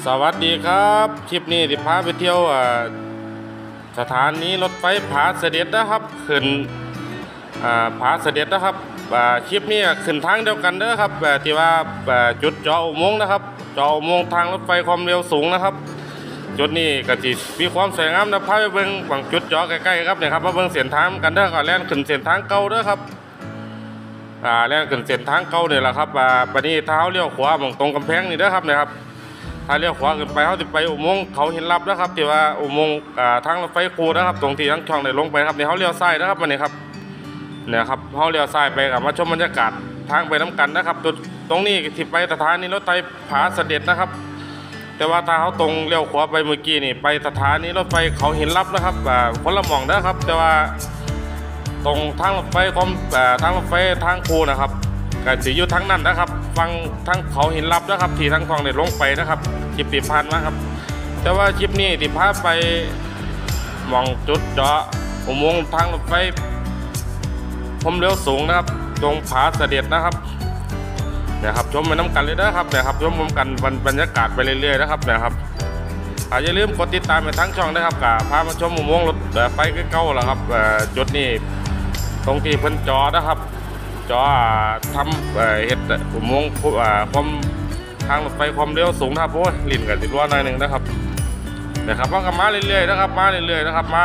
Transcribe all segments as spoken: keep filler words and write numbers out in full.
สวัสดีครับคลิปนี้ที่พาไปเที่ยวสถานีรถไฟผาเสด็จนะครับขึ้นผาเสด็จนะครับคลิปนี้ขึ้นทางเดียวกันเด้อครับที่ว่าจุดเจาะอุโมงค์นะครับเจาะอุโมงค์ทางรถไฟความเร็วสูงนะครับจุดนี้ก็จะมีความสวยงามนะพาไปเบิ่งบางจุดเจาะใกล้ๆครับเนี่ยครับมาเบิ่งเส้นทางกันเด้อก่อนแล่นขึ้นเส้นทางเก่าเด้อครับอ่าแล่นขึ้นเส้นทางเก่าเนี่ยแหละครับอ่าบัดนี้เท้าเลี้ยวขวาบางตรงกำแพงนี่เด้อครับเนี่ยครับถ้าเลี้ยวขวาขึ้นไปเขาจะไปอุโมงค์เขาหินลับนะครับที่ว่าอุโมงค์ทางรถไฟคูนะครับตรงที่ทั้งช่องได้ลงไปครับนี่เขาเลี้ยวซ้ายนะครับมันนี่ครับเนี่ยครับเขาเลี้ยวซ้ายไปกับมาชมบรรยากาศทางไปน้ำกันนะครับจุดตรงนี้ที่ไปสถานีรถไฟผาเสด็จนะครับแต่ว่าถ้าเขาตรงเลี้ยวขวาไปเมื่อกี้นี่ไปสถานีรถไฟเขาหินลับนะครับคนละหม่องนะครับแต่ว่าตรงทางรถไฟของทางรถไฟทางคูนะครับก็จะอยู่ทั้งนั้นนะครับฟังทั้งเขาหินลับนะครับที่ทั้งทองได้ลงไปนะครับคลิปที่ผ่านมาครับแต่ว่าคลิปนี้ที่พาไปมองจุดเจาะอุโมงค์ทางรถไฟความเร็วสูงนะครับตรงผาเสด็จนะครับเนี่ยครับชมไปน้ำกันเลยนะครับเนี่ยครับชมกันบรรยากาศไปเรื่อยๆนะครับเนี่ยครับอย่าลืมกดติดตามไปทั้งช่องนะครับกับพามาชมอุโมงค์รถไฟเก่าๆแล้วครับจุดนี้ตรงที่เพิ่นจอนะครับจอทำเห็ดอุโมงค์ความทางรถไฟความเร็วสูงนะครับโอ้ยลิ้นกันติดรั้วหน่อยหนึ่งนะครับนะครับว่ากันมาเรื่อยๆนะครับมาเรื่อยๆนะครับมา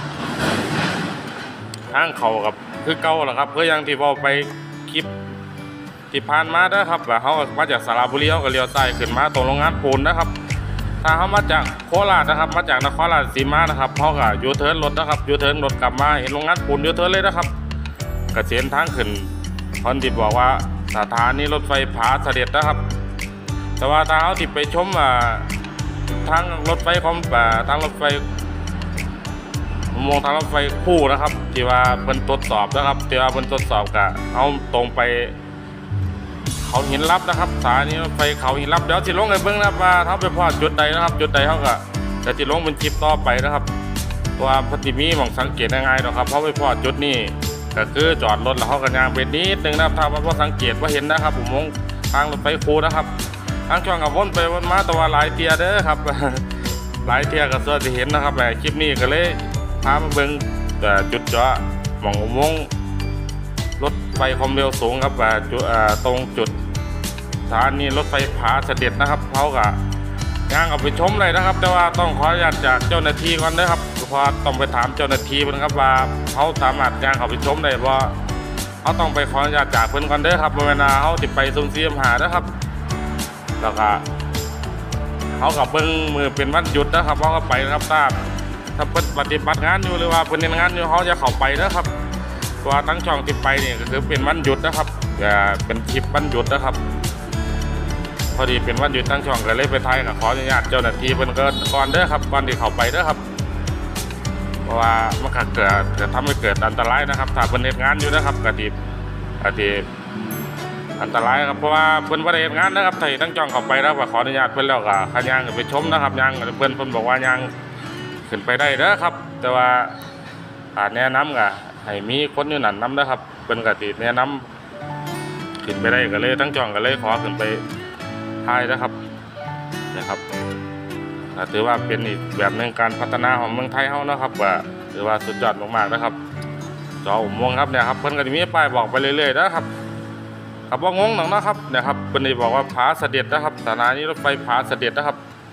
ทางเขากับคือเก่าแหละครับเพื่อยังที่เราไปคลิปที่ผ่านมานะครับเขามาจากสระบุรีเขาก็เลี้ยวซ้ายขึ้นมาตรงโรงงานปูนนะครับถ้าเขามาจากโคราชนะครับมาจากนครราชสีมานะครับเขาก็ยูเทิร์นรถนะครับยูเทิร์นรถกลับมาเห็นโรงงานปูนยูเทิร์นเลยนะครับกระเซ็นทางขึ้นคนที่บอกว่าสถานีรถไฟผาเสด็จนะครับแต่ว่าทางเขาที่ไปชมทางรถไฟของทางรถไฟอุโมงค์ทางรถไฟคู่นะครับที่ว่าเป็นตรวจสอบนะครับที่ว่าเป็นตรวจสอบกับเอาตรงไปเขาหินลับนะครับสถานีรถไฟเขาหินลับเดี๋ยวที่ลงในเบื้องนะครับว่าเขาไปพอดจุดใดนะครับจุดใดเขาก็จะที่ลงเป็นคลิปต่อไปนะครับว่าพอดีมีมองสังเกตง่ายๆนะครับเขาไปพอดจุดนี้ก็คือจอดรถแล้วเขาก็ย่างไปนิดนึงนะครับถ้าว่าสังเกตว่าเห็นนะครับอุโมงค์ทางรถไฟคู่นะครับทางช่องกับวนไปวนมาตัวหลายเทียเด้อครับหลายเทียก็ส่วนที่เห็นนะครับแต่คลิปนี้ก็เลยพามาเบิ่งจุดเจาะมองอุโมงค์รถไฟความเร็วสูงครับตรงจุดสถานีรถไฟผาเสด็จนะครับเขาก็ย่างเอาไปชมเลยนะครับแต่ว่าต้องขออนุญาตจากเจ้าหน้าที่ก่อนนะครับเพราะต้องไปถามเจ้าหน้าที่นะครับว่าเขาสามารถย่างเขาไปชมได้ว่าเขาต้องไปขออนุญาตจากเพื่อนก่อนเด้อครับเวลาเขาติดไปซุ่มเสียมหานะครับแล้วก็เขากับเบิ้งมือเป็นวันหยุดนะครับเขาก็ไปนะครับถ้าถ้าเพิ่นปฏิบัติงานอยู่หรือว่าเพิ่นเน้นงานอยู่เขาจะเข้าไปนะครับตัวตั้งช่องติดไปเนี่ยก็คือเป็นวันหยุดนะครับอย่าเป็นคลิปวันหยุดนะครับพอดีเป็นวันหยุดตั้งช่องก็เลยไปไทยกับขออนุญาตเจ้าหน้าที่เพิ่นก็ก่อนเด้อครับก่อนที่เข้าไปเด้อครับเพราะว่ามันเกิดจะทำให้เกิดอันตรายนะครับถ้าเพิ่นเฮ็ดงานอยู่นะครับกะทิกะทิอันตรายครับเพราะว่าเพิ่นบ่ได้เฮ็ดงานนะครับไทยตั้งช่องเข้าไปแล้วก็ขออนุญาตเพิ่นแล้วก็ขย่างไปชมนะครับย่างเพิ่นเพิ่นบอกว่าย่างขึ้นไปได้เด้อครับแต่ว่าอาจแนะนำก็ให้มีคนอยู่นั่นนำนะครับเพิ่นก็สิแนะนำขึ้นไปได้ก็เลยตั้งช่องก็เลยขอขึ้นไปถ่ายนะครับนะครับถือว่าเป็นอีกแบบหนึ่งการพัฒนาของเมืองไทยเขานะครับว่าถือว่าสุดยอดมากๆนะครับจออุโมงค์ครับเนี่ยครับเพิ่นก็จะมีป้ายบอกไปเรื่อยๆนะครับครับว่างงหนังนะครับเนี่ยครับเพิ่นได้บอกว่าผาเสด็จนะครับสถานีรถไฟผาเสด็จนะครับ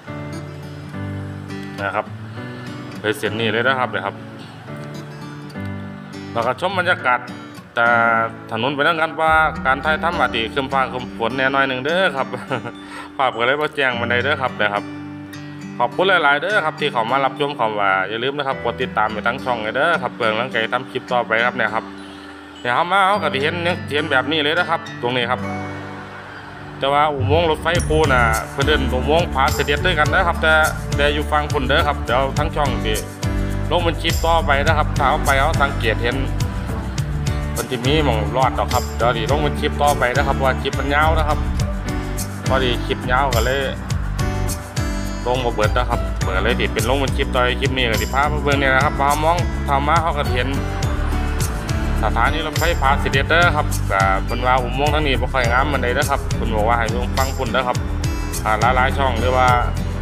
นะครับเลยเส้นนี้เลยนะครับเนี่ยครับเราก็ชมบรรยากาศแต่ถนนไปนั่งกันว่าการถ่ายทำอาจจะคืมฟ้าคืมฝนแน่น้อยหนึ่งเด้อครับภาพก็เลยมาแจ้งมาได้เด้อครับนะครับขอบคุณหลายๆเด้อครับที่เขามารับชมเขาว่าอย่าลืมนะครับกดติดตามไปทั้งช่องเลยเด้อครับเปิดหลังไก่ทำคลิปต่อไปครับเนี่ยครับเดี๋ยวเขามาเขาก็จะเห็นเนี่ยเห็นแบบนี้เลยนะครับตรงนี้ครับแต่ว่าอุโมงค์รถไฟคูน่ะเพื่อนเดินอุโมงค์ผาเสด็จด้วยกันนะครับแต่แต่อยู่ฟังคนเด้อครับเดี๋ยวทั้งช่องที่ลงเป็นคลิปต่อไปนะครับถ้าเขาไปเขาสังเกตเห็นคนที่มีมองรอดหรอกครับเดี๋ยวดีลงเป็นคลิปต่อไปนะครับว่าคลิปมันยาวนะครับพอดีคลิปยาวก็เลยลงมาเบิดนะครับเบิดเลยติดเป็นลงเป็นคลิปต่อคลิปนี้กับที่พามาเบิ่งเนี่ยนะครับพามองทำมาเขาก็เห็นสถานีรถไฟผาเสด็จเด้อครับแต่เป็นว่าอุโมงค์ทั้งนี้ไม่ค่อยงามมันใดนะครับคุณบอกว่าให้ลงฟังคุณนะครับหลายๆช่องหรือว่า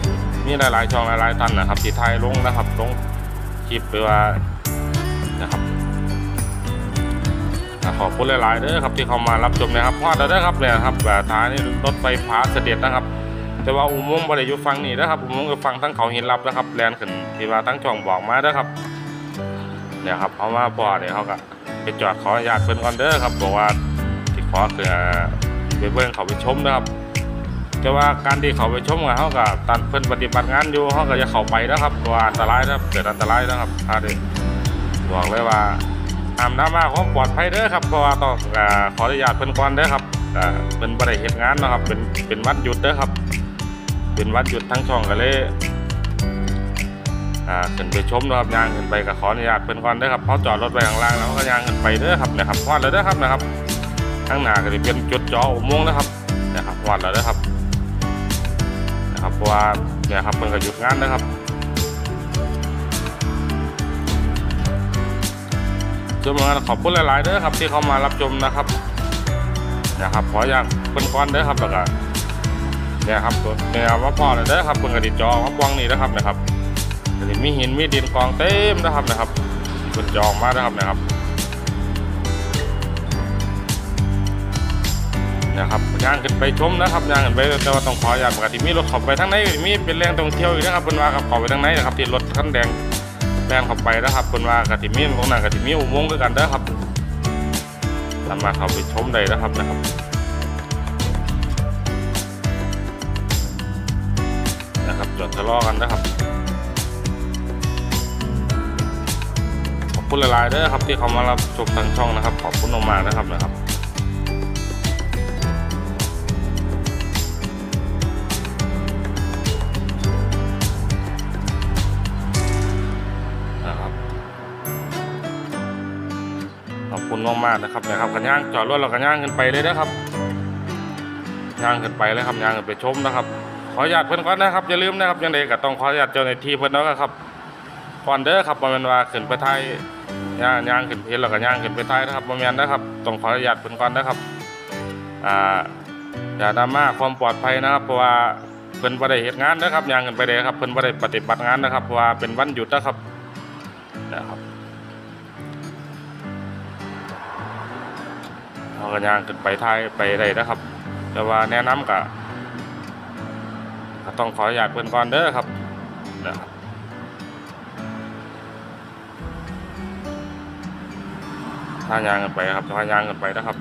มีหลายๆช่องหลายๆท่านนะครับที่ไทยลงนะครับลงคลิปไปว่านะครับขอบคุณหลายๆเด้อครับที่เข้ามารับชมนะครับพอดแล้วเด้อครับเนี่ยครับท้ายนี่รถไฟฟ้าเสด็จนะครับแต่ว่าอุโมงค์บริยุทธ์ฟังนี่นะครับอุโมงค์ฟังทั้งเขาหินลับนะครับแลนขึ้นที่ว่าทั้งช่องบอกมาเด้อครับเนี่ยครับเอามาพอเนี่ยเขาก็ไปจอดขออนุญาตเพิ่นก่อนเด้อครับบอกว่าที่ขอคือไปเบิ่งเขาไปชมนะครับแต่ว่าการที่เขาไปชมกับเขาก็ตัดเพิ่นปฏิบัติงานอยู่เขาก็จะเข้าไปนะครับตัวอันตรายนะครับเกิดอันตรายนะครับถ้าได้บอกเลยว่าตามน้ำมาความปลอดภัยเด้อครับเพราะว่าต้องขออนุญาตเพิ่นก่อนเด้อครับเป็นบริเหตุงานนะครับเป็นเป็นวันหยุดเด้อครับเป็นวันหยุดทั้งช่องกันเลยอ่าขึ้นไปชมนะครับย่างขึ้นไปก็ขออนุญาตเพิ่นก่อนเด้อครับเขาจอดรถไว้ข้างล่างแล้วก็ย่างขึ้นไปเด้อครับนะครับวัดแล้วเด้อครับนะครับข้างหน้าก็จะเป็นจุดจออุโมงค์นะครับนะครับวัดแล้วเด้อครับนะครับเพราะว่าเนี่ยครับเพิ่นก็หยุดงานนะครับชมงานขอบคุณหลายๆเด้อครับที่เข้ามารับชมนะครับนะครับขออย่างเพิ่นก่อนเด้อครับแล้วก็เนี่ยครับเนี่ยว่าพอแล้วเด้อครับเพิ่นก็ติดจอว่าวางนี่นะครับนะครับจะมีหินมีดินกองเต็มนะครับนะครับเพิ่นจองมานะครับนะครับนะครับย่างขึ้นไปชมนะครับย่างขึ้นไปแต่ว่าต้องขออนุญาตปกติมีรถขับไปทางไหนมีเป็นแรงท่องเที่ยวอยู่นะครับเพิ่นว่าขับเข้าไปทางไหนนะครับที่รถคันแดงแรงเข้าไปนะครับเพิ่นว่ากะทิมีตรงนั้นกะทิมีอุโมงค์ด้วยกันเด้อครับสามารถเข้าไปชมได้นะครับนะครับนะครับจอดทะเลาะกันนะครับขอบคุณหลายๆเด้อครับที่เขามารับชมทางช่องนะครับขอบคุณมากๆนะครับนะครับขอบคุณมากๆนะครับนะครับกันย่างจอดรถเรากันย่างขึ้นไปเลยนะครับย่างขึ้นไปเลยครับย่างขึ้นไปชมนะครับขออนุญาตเพิ่นก่อนนะครับอย่าลืมนะครับยังไงก็ต้องขออนุญาตเจ้าหน้าที่เพิ่นนะครับก่อนเด้อครับบ่แม่นว่าขึ้นไปไทยย่างย่างขึ้นเพลแล้วก็ย่างขึ้นไปไทยนะครับบ่แม่นนะครับต้องขออนุญาตเพิ่นก่อนนะครับอ่าอย่าดราม่าความปลอดภัยนะครับเพราะว่าเพิ่นบ่ได้เฮ็ดงานนะครับย่างขึ้นไปเลยครับเพิ่นบ่ได้ปฏิบัติงานนะครับเพราะว่าเป็นวันหยุดนะครับนะครับเราก็ย่างขึ้นไปไทยไปได้นะครับแต่ว่าแนะนำก็ต้องขออนุญาตเพิ่นก่อนเด้อครับนะครับทางยางกันไปครับทางยางกันไปนะครับ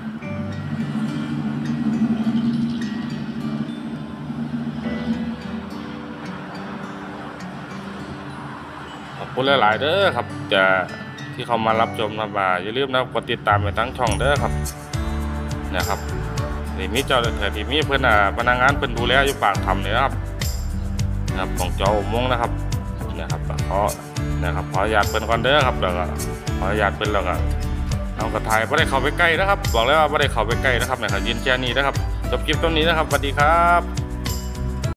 ขอบคุณหลายๆเด้อครับจะที่เขามารับชมนะบ่าอย่าลืมนะกดติดตามไปทั้งช่องเด้อครับนะครับนี่มีเจ้าเถิดที่มีเพื่อนพนักงานเพื่อนดูแลอยู่ปากถ้ำเนี่ยครับนะครับของเจ้าอุโมงค์นะครับนะครับขอนะครับขออนุญาตเพื่อนก่อนเด้อครับแล้วก็ขออนุญาตเพื่อนแล้วก็เอากระถ่ายไม่ได้เข้าไปใกล้นะครับบอกเลยว่าไม่ได้เข้าไปใกล้นะครับเนี่ยครับยืนแค่นี้นะครับจบคลิปตรงนี้นะครับสวัสดีครับ